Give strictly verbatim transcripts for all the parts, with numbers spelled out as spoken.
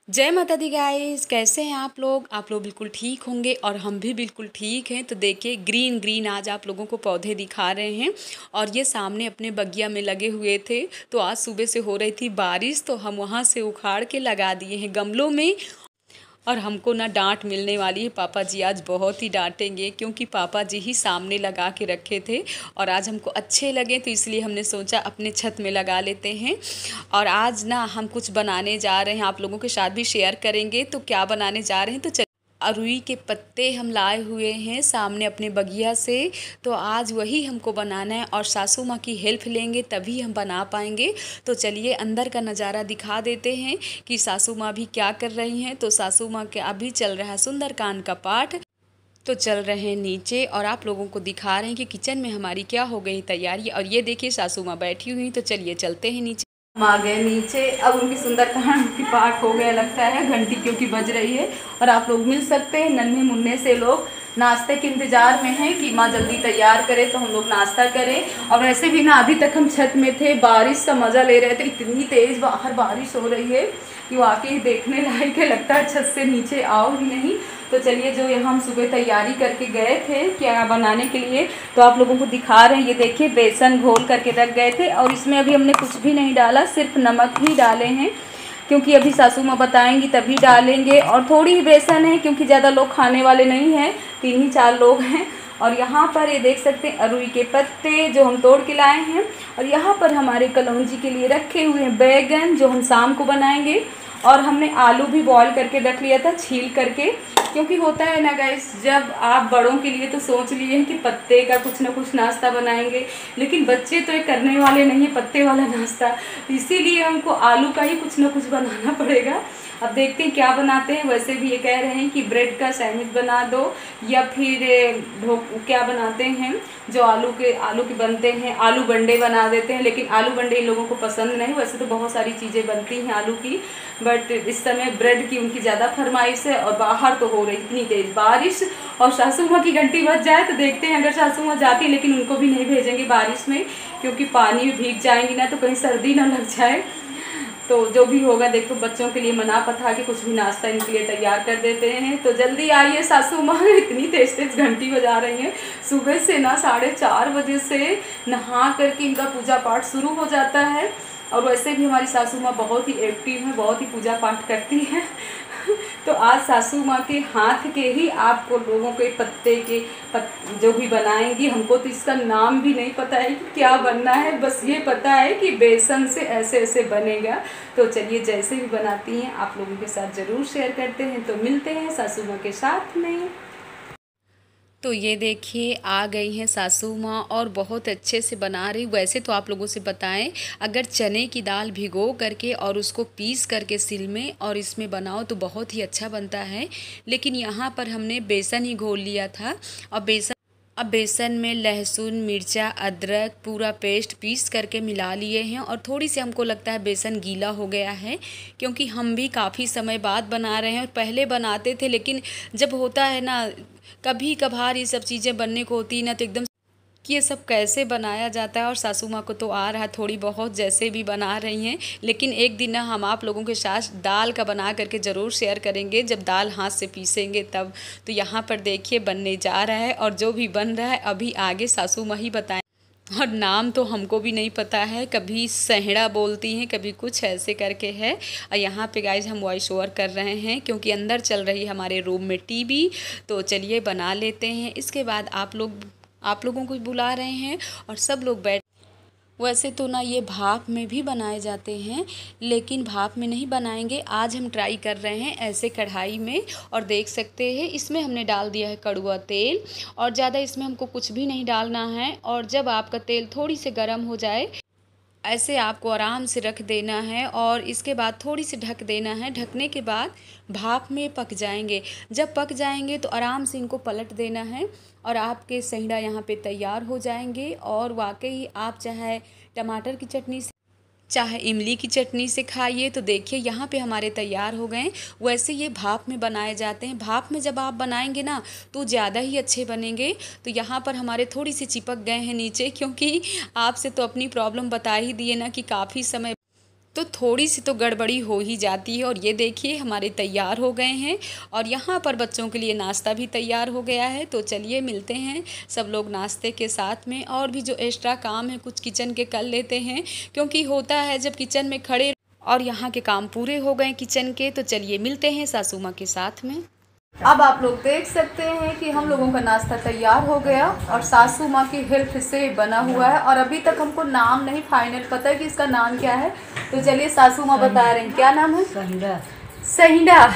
जय माता दी गाइस, कैसे हैं आप लोग। आप लोग बिल्कुल ठीक होंगे और हम भी बिल्कुल ठीक हैं। तो देखिए ग्रीन ग्रीन आज आप लोगों को पौधे दिखा रहे हैं और ये सामने अपने बगिया में लगे हुए थे। तो आज सुबह से हो रही थी बारिश, तो हम वहाँ से उखाड़ के लगा दिए हैं गमलों में। और हमको ना डांट मिलने वाली है, पापा जी आज बहुत ही डांटेंगे क्योंकि पापा जी ही सामने लगा के रखे थे और आज हमको अच्छे लगे तो इसलिए हमने सोचा अपने छत में लगा लेते हैं। और आज ना हम कुछ बनाने जा रहे हैं, आप लोगों के साथ भी शेयर करेंगे। तो क्या बनाने जा रहे हैं, तो अरुई के पत्ते हम लाए हुए हैं सामने अपने बगिया से। तो आज वही हमको बनाना है और सासू माँ की हेल्प लेंगे तभी हम बना पाएंगे। तो चलिए अंदर का नज़ारा दिखा देते हैं कि सासू माँ भी क्या कर रही हैं। तो सासू माँ के अभी चल रहा है सुंदरकांड का पाठ, तो चल रहे हैं नीचे और आप लोगों को दिखा रहे हैं कि किचन में हमारी क्या हो गई तैयारी। और ये देखिए सासू माँ बैठी हुई, तो चलिए चलते हैं नीचे। हम आ गए नीचे, अब उनकी सुंदरकांड की पाठ हो गया लगता है, घंटी क्योंकि बज रही है और आप लोग मिल सकते हैं। नन्हे मुन्ने से लोग नाश्ते के इंतज़ार में हैं कि माँ जल्दी तैयार करे तो हम लोग नाश्ता करें। और वैसे भी ना अभी तक हम छत में थे, बारिश का मज़ा ले रहे थे। इतनी तेज़ बाहर बारिश हो रही है कि वाकई देखने लायक है, लगता है छत से नीचे आओ ही नहीं। तो चलिए जो यहाँ हम सुबह तैयारी करके गए थे क्या बनाने के लिए, तो आप लोगों को दिखा रहे हैं। ये देखिए बेसन घोल करके रख गए थे और इसमें अभी हमने कुछ भी नहीं डाला, सिर्फ नमक ही डाले हैं क्योंकि अभी सासू माँ बताएंगी तभी डालेंगे। और थोड़ी ही बेसन है क्योंकि ज़्यादा लोग खाने वाले नहीं हैं, तीन ही चार लोग हैं। और यहाँ पर ये देख सकते हैं अरुई के पत्ते जो हम तोड़ के लाए हैं। और यहाँ पर हमारे कलौंजी के लिए रखे हुए हैं बैगन जो हम शाम को बनाएंगे। और हमने आलू भी बॉईल करके रख लिया था छील करके, क्योंकि होता है ना गाइस, जब आप बड़ों के लिए तो सोच लिए हैं कि पत्ते का कुछ ना कुछ नाश्ता बनाएंगे, लेकिन बच्चे तो ये करने वाले नहीं है पत्ते वाला नाश्ता, तो इसीलिए हमको आलू का ही कुछ ना कुछ बनाना पड़ेगा। अब देखते हैं क्या बनाते हैं। वैसे भी ये कह रहे हैं कि ब्रेड का सैंडविच बना दो या फिर क्या बनाते हैं जो आलू के आलू के बनते हैं, आलू बंडे बना देते हैं, लेकिन आलू बंडे इन लोगों को पसंद नहीं। वैसे तो बहुत सारी चीज़ें बनती हैं आलू की, बट इस समय ब्रेड की उनकी ज़्यादा फरमाइश है। और बाहर तो हो रही इतनी तेज़ बारिश और सासू माँ की घंटी बज जाए तो देखते हैं, अगर सासू माँ जाती, लेकिन उनको भी नहीं भेजेंगे बारिश में क्योंकि पानी में भीग जाएंगी ना तो कहीं सर्दी ना लग जाए। तो जो भी होगा देखो, बच्चों के लिए मना पथा के कुछ भी नाश्ता इनके लिए तैयार कर देते हैं। तो जल्दी आइए सासू माँ, इतनी तेज तेज घंटी बजा रही हैं। सुबह से ना साढ़े चार बजे से नहा करके इनका पूजा पाठ शुरू हो जाता है। और वैसे भी हमारी सासू माँ बहुत ही एक्टिव है, बहुत ही पूजा पाठ करती है। तो आज सासू माँ के हाथ के ही आपको लोगों के पत्ते के पत, जो भी बनाएंगी, हमको तो इसका नाम भी नहीं पता है कि क्या बनना है, बस ये पता है कि बेसन से ऐसे ऐसे बनेगा। तो चलिए जैसे भी बनाती हैं आप लोगों के साथ ज़रूर शेयर करते हैं। तो मिलते हैं सासू माँ के साथ में। तो ये देखिए आ गई हैं सासू माँ और बहुत अच्छे से बना रही। वैसे तो आप लोगों से बताएं, अगर चने की दाल भिगो करके और उसको पीस करके सिल में और इसमें बनाओ तो बहुत ही अच्छा बनता है, लेकिन यहाँ पर हमने बेसन ही घोल लिया था। और बेसन अब बेसन में लहसुन मिर्चा अदरक पूरा पेस्ट पीस करके मिला लिए हैं। और थोड़ी सी हमको लगता है बेसन गीला हो गया है क्योंकि हम भी काफ़ी समय बाद बना रहे हैं और पहले बनाते थे, लेकिन जब होता है ना कभी कभार ये सब चीज़ें बनने को होती ना तो एकदम कि ये सब कैसे बनाया जाता है। और सासू माँ को तो आ रहा है थोड़ी बहुत, जैसे भी बना रही हैं। लेकिन एक दिन ना हम आप लोगों के साथ दाल का बना करके ज़रूर शेयर करेंगे, जब दाल हाथ से पीसेंगे तब। तो यहाँ पर देखिए बनने जा रहा है और जो भी बन रहा है अभी आगे सासू माँ ही बताएं। और नाम तो हमको भी नहीं पता है, कभी सहड़ा बोलती हैं कभी कुछ ऐसे करके है। और यहाँ पे गाइज हम वॉइस ओवर कर रहे हैं क्योंकि अंदर चल रही है हमारे रूम में टीवी। तो चलिए बना लेते हैं, इसके बाद आप लोग आप लोगों को बुला रहे हैं और सब लोग बैठ। वैसे तो ना ये भाप में भी बनाए जाते हैं, लेकिन भाप में नहीं बनाएंगे। आज हम ट्राई कर रहे हैं ऐसे कढ़ाई में। और देख सकते हैं इसमें हमने डाल दिया है कड़वा तेल और ज़्यादा इसमें हमको कुछ भी नहीं डालना है। और जब आपका तेल थोड़ी सी गर्म हो जाए ऐसे आपको आराम से रख देना है और इसके बाद थोड़ी सी ढक देना है। ढकने के बाद भाप में पक जाएंगे। जब पक जाएंगे तो आराम से इनको पलट देना है और आपके सहीड़ा यहाँ पे तैयार हो जाएंगे। और वाकई आप चाहे टमाटर की चटनी से चाहे इमली की चटनी से खाइए। तो देखिए यहाँ पे हमारे तैयार हो गए। वैसे ये भाप में बनाए जाते हैं, भाप में जब आप बनाएंगे ना तो ज़्यादा ही अच्छे बनेंगे। तो यहाँ पर हमारे थोड़ी सी चिपक गए हैं नीचे, क्योंकि आपसे तो अपनी प्रॉब्लम बता ही दिए ना कि काफ़ी समय तो थोड़ी सी तो गड़बड़ी हो ही जाती है। और ये देखिए हमारे तैयार हो गए हैं और यहाँ पर बच्चों के लिए नाश्ता भी तैयार हो गया है। तो चलिए मिलते हैं सब लोग नाश्ते के साथ में, और भी जो एक्स्ट्रा काम है कुछ किचन के कर लेते हैं, क्योंकि होता है जब किचन में खड़े। और यहाँ के काम पूरे हो गए किचन के, तो चलिए मिलते हैं सासू माँ के साथ में। अब आप लोग देख सकते हैं कि हम लोगों का नाश्ता तैयार हो गया और सासू माँ की हेल्प से बना हुआ है। और अभी तक हमको नाम नहीं फाइनल पता है कि इसका नाम क्या है, तो चलिए सासू माँ बता रहे हैं क्या नाम है। सहीड़ा। सहीड़ा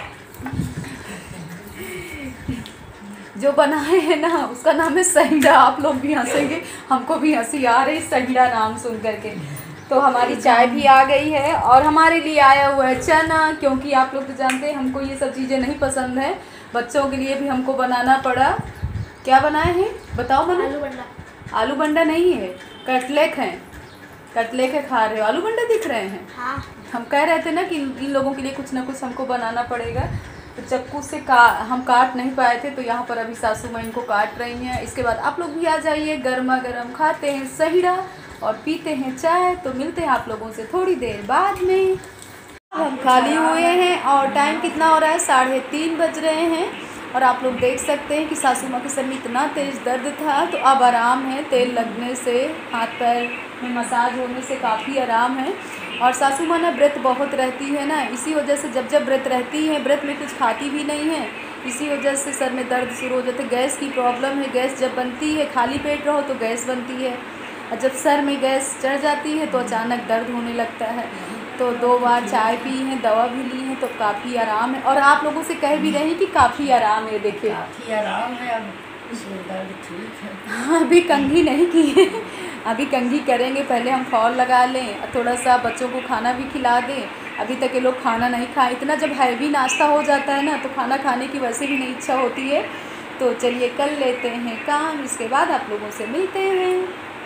जो बनाए हैं ना उसका नाम है सहीड़ा। आप लोग भी हंसेंगे, हमको भी हंसी आ रही सहीड़ा नाम सुन करके। तो हमारी चाय भी आ गई है और हमारे लिए आया हुआ है चना, क्योंकि आप लोग तो जानते हैं हमको ये सब चीज़ें नहीं पसंद है। बच्चों के लिए भी हमको बनाना पड़ा। क्या बनाए हैं बताओ मनु? आलू बंडा। आलू बंडा नहीं है, कटलेट हैं। कटलेट है खा रहे हो, आलू बंडा दिख रहे हैं। हाँ। हम कह रहे थे ना कि इन लोगों के लिए कुछ ना कुछ हमको बनाना पड़ेगा, तो चक्कू से का हम काट नहीं पाए थे, तो यहाँ पर अभी सासू माँ इनको काट रही हैं। इसके बाद आप लोग भी आ जाइए, गर्मा गर्म खाते हैं सहीड़ा और पीते हैं चाय। तो मिलते हैं आप लोगों से थोड़ी देर बाद में। हम खाली हुए हैं और टाइम कितना हो रहा है, साढ़े तीन बज रहे हैं। और आप लोग देख सकते हैं कि सासू माँ के सर में इतना तेज़ दर्द था, तो अब आराम है। तेल लगने से, हाथ पैर में मसाज होने से काफ़ी आराम है। और सासू माँ ना व्रत बहुत रहती है ना, इसी वजह से जब जब व्रत रहती है, व्रत में कुछ खाती भी नहीं है, इसी वजह से सर में दर्द शुरू हो जाता है। गैस की प्रॉब्लम है, गैस जब बनती है, खाली पेट रहो तो गैस बनती है, और जब सर में गैस चढ़ जाती है तो अचानक दर्द होने लगता है। तो दो बार चाय पी है, दवा भी ली है, तो काफ़ी आराम है। और आप लोगों से कह भी रहे हैं कि काफ़ी आराम है। देखिए काफ़ी आराम है, अब इसमें दर्द ठीक है। हाँ, अभी कंघी नहीं की है, अभी कंघी करेंगे। पहले हम फॉल लगा लें, थोड़ा सा बच्चों को खाना भी खिला दें। अभी तक ये लोग खाना नहीं खाए, इतना जब हैवी नाश्ता हो जाता है ना तो खाना खाने की वैसे भी नहीं इच्छा होती है। तो चलिए कर लेते हैं काम, इसके बाद आप लोगों से मिलते हैं।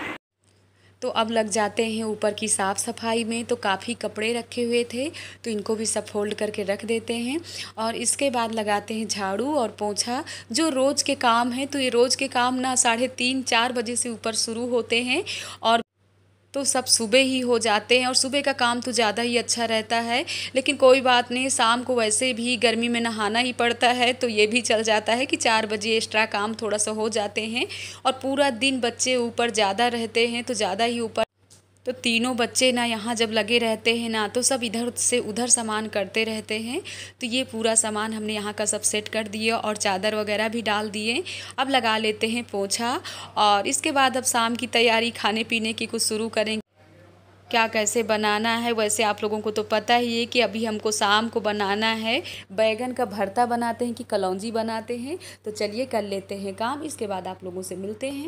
तो अब लग जाते हैं ऊपर की साफ़ सफाई में। तो काफ़ी कपड़े रखे हुए थे, तो इनको भी सब फोल्ड करके रख देते हैं। और इसके बाद लगाते हैं झाड़ू और पोंछा, जो रोज़ के काम हैं। तो ये रोज़ के काम ना साढ़े तीन चार बजे से ऊपर शुरू होते हैं, और तो सब सुबह ही हो जाते हैं। और सुबह का काम तो ज़्यादा ही अच्छा रहता है, लेकिन कोई बात नहीं, शाम को वैसे भी गर्मी में नहाना ही पड़ता है, तो ये भी चल जाता है कि चार बजे एक्स्ट्रा काम थोड़ा सा हो जाते हैं। और पूरा दिन बच्चे ऊपर ज़्यादा रहते हैं, तो ज़्यादा ही ऊपर, तो तीनों बच्चे ना यहाँ जब लगे रहते हैं ना, तो सब इधर से उधर सामान करते रहते हैं। तो ये पूरा सामान हमने यहाँ का सब सेट कर दिया और चादर वगैरह भी डाल दिए। अब लगा लेते हैं पोंछा, और इसके बाद अब शाम की तैयारी खाने पीने की कुछ शुरू करेंगे। क्या कैसे बनाना है, वैसे आप लोगों को तो पता ही है कि अभी हमको शाम को बनाना है बैगन का भरता बनाते हैं कि कलौंजी बनाते हैं। तो चलिए कर लेते हैं काम, इसके बाद आप लोगों से मिलते हैं।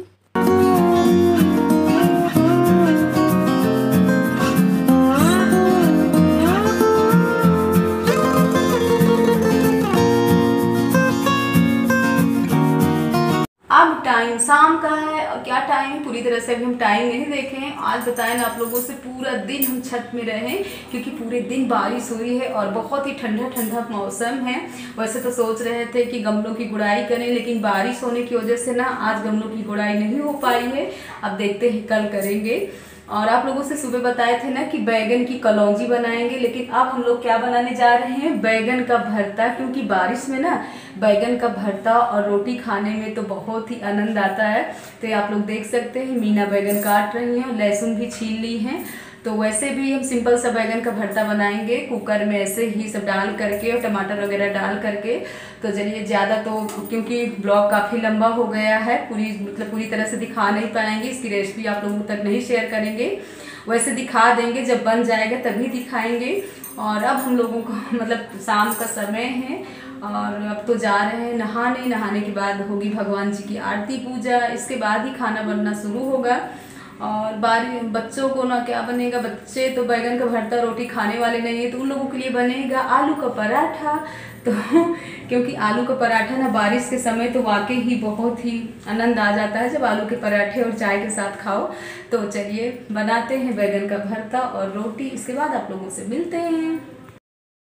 अब टाइम शाम का है, और क्या टाइम है पूरी तरह से अभी हम टाइम नहीं देखे हैं। आज बताएं ना आप लोगों से, पूरा दिन हम छत में रहे, क्योंकि पूरे दिन बारिश हुई है और बहुत ही ठंडा ठंडा मौसम है। वैसे तो सोच रहे थे कि गमलों की गुड़ाई करें, लेकिन बारिश होने की वजह से ना आज गमलों की गुड़ाई नहीं हो पाई है। अब देखते हैं कल करेंगे। और आप लोगों से सुबह बताए थे ना कि बैगन की कलौंजी बनाएंगे, लेकिन अब हम लोग क्या बनाने जा रहे हैं, बैगन का भरता। क्योंकि बारिश में ना बैगन का भरता और रोटी खाने में तो बहुत ही आनंद आता है। तो ये आप लोग देख सकते हैं मीना बैगन काट रही हैं, लहसुन भी छील ली हैं। तो वैसे भी हम सिंपल सा बैगन का भरता बनाएंगे, कुकर में ऐसे ही सब डाल करके और टमाटर वगैरह डाल करके। तो चलिए, ज़्यादा तो क्योंकि ब्लॉग काफ़ी लंबा हो गया है, पूरी मतलब पूरी तरह से दिखा नहीं पाएंगे, इसकी रेसिपी आप लोगों तक नहीं शेयर करेंगे। वैसे दिखा देंगे, जब बन जाएगा तभी दिखाएंगे। और अब हम लोगों को मतलब शाम का समय है और अब तो जा रहे हैं नहाने। नहाने के बाद होगी भगवान जी की आरती पूजा, इसके बाद ही खाना बनना शुरू होगा। और बारी बच्चों को ना क्या बनेगा, बच्चे तो बैगन का भरता रोटी खाने वाले नहीं है, तो उन लोगों के लिए बनेगा आलू का पराठा। तो क्योंकि आलू का पराठा ना बारिश के समय तो वाकई ही बहुत ही आनंद आ जाता है जब आलू के पराठे और चाय के साथ खाओ। तो चलिए बनाते हैं बैगन का भरता और रोटी, इसके बाद आप लोगों से मिलते हैं।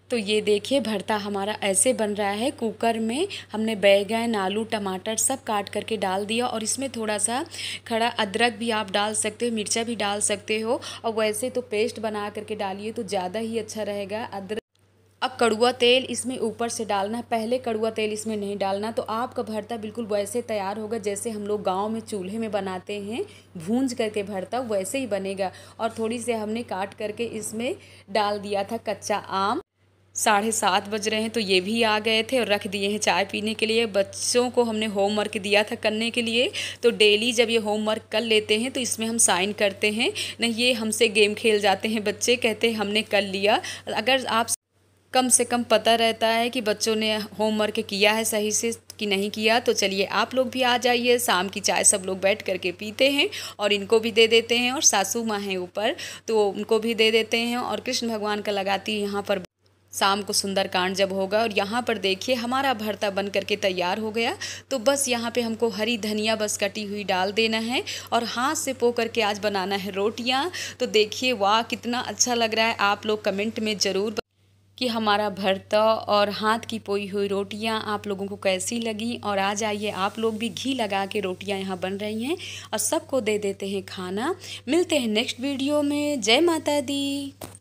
तो ये देखिए भरता हमारा ऐसे बन रहा है। कुकर में हमने बैंगन, आलू, टमाटर सब काट करके डाल दिया और इसमें थोड़ा सा खड़ा अदरक भी आप डाल सकते हो, मिर्चा भी डाल सकते हो। और वैसे तो पेस्ट बना करके डालिए तो ज़्यादा ही अच्छा रहेगा। अदरक अब कड़वा तेल इसमें ऊपर से डालना है, पहले कड़वा तेल इसमें नहीं डालना। तो आपका भरता बिल्कुल वैसे तैयार होगा जैसे हम लोग गांव में चूल्हे में बनाते हैं, भूंज करके भरता वैसे ही बनेगा। और थोड़ी सी हमने काट करके इसमें डाल दिया था कच्चा आम। साढ़े सात बज रहे हैं तो ये भी आ गए थे और रख दिए हैं चाय पीने के लिए। बच्चों को हमने होमवर्क दिया था करने के लिए, तो डेली जब ये होमवर्क कर लेते हैं तो इसमें हम साइन करते हैं, नहीं ये हमसे गेम खेल जाते हैं बच्चे, कहते हैं हमने कर लिया। अगर आप कम से कम पता रहता है कि बच्चों ने होमवर्क किया है सही से कि नहीं किया, तो चलिए आप लोग भी आ जाइए। शाम की चाय सब लोग बैठ करके पीते हैं और इनको भी दे देते हैं। और सासू माँ हैं ऊपर तो उनको भी दे देते हैं। और कृष्ण भगवान का लगाती है यहाँ पर शाम को सुंदरकांड जब होगा। और यहाँ पर देखिए हमारा भरता बन करके तैयार हो गया। तो बस यहाँ पे हमको हरी धनिया बस कटी हुई डाल देना है और हाथ से पो करके आज बनाना है रोटियाँ। तो देखिए वाह कितना अच्छा लग रहा है। आप लोग कमेंट में ज़रूर कि हमारा भरता और हाथ की पोई हुई रोटियां आप लोगों को कैसी लगी। और आ जाइए आप लोग भी, घी लगा के रोटियां यहाँ बन रही हैं और सबको दे देते हैं खाना। मिलते हैं नेक्स्ट वीडियो में। जय माता दी।